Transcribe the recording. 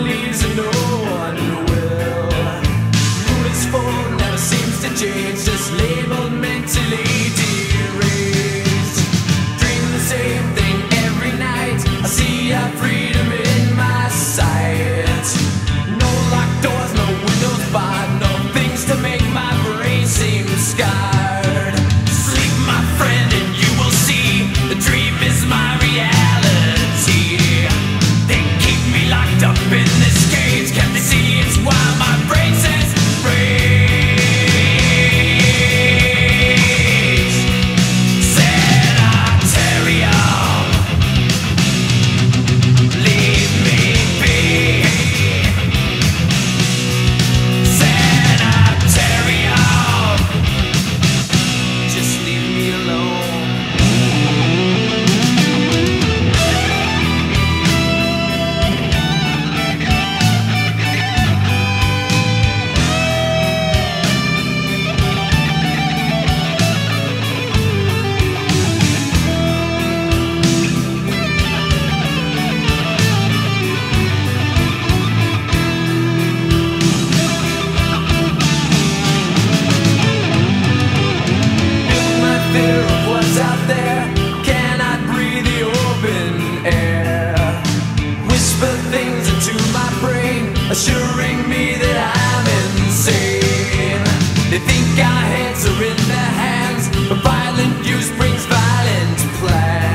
believes and no one will. Rule is full, never seems to change, just labeled mentally deranged. Dream the same thing every night, I see our freedom in my sight. No locked doors, no windows barred, no things to make my brain seem scarred. Sleep, my friend, and you will see the dream is my reality. They keep me locked up in this cage, can't they see it's why my brain says rage? Sanitarium, leave me be. Sanitarium, just leave me alone. My fear of what's out there cannot breathe the open air. Whisper things into my brain, assuring me that I'm insane. They think our heads are in their hands, but violent use brings violent plans.